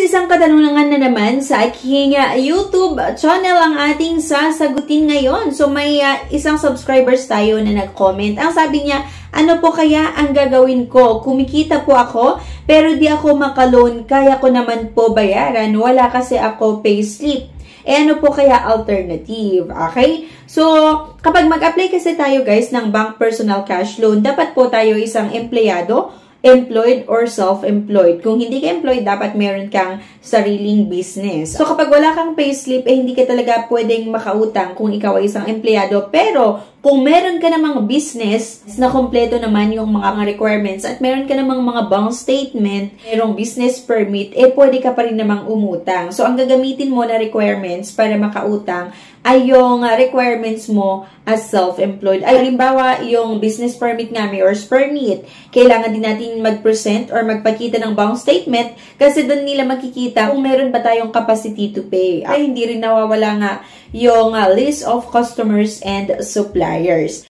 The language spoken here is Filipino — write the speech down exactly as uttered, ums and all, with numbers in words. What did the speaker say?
isang katanungan na naman sa aking uh, YouTube channel ang ating sasagutin ngayon. So may uh, isang subscribers tayo na nag-comment. Ang sabi niya, ano po kaya ang gagawin ko? Kumikita po ako, pero di ako makaloan, kaya ko naman po bayaran. Wala kasi ako payslip. Eh ano po kaya alternative? Okay? So, kapag mag-apply kasi tayo guys ng bank personal cash loan, dapat po tayo isang empleyado, employed or self-employed. Kung hindi ka employed, dapat meron kang sariling business. So, kapag wala kang payslip, eh hindi ka talaga pwedeng makautang kung ikaw ay isang empleyado. Pero, kung meron ka namang business na kompleto naman yung mga requirements at meron ka namang mga bank statement, merong business permit, eh pwede ka pa rin namang umutang. So, ang gagamitin mo na requirements para makautang ay yung uh, requirements mo as self-employed. Ay, halimbawa, yung business permit nga may or permit, kailangan din natin mag-present or magpakita ng bank statement kasi doon nila makikita kung meron ba tayong capacity to pay. Ay, hindi rin nawawala nga yung uh, list of customers and suppliers.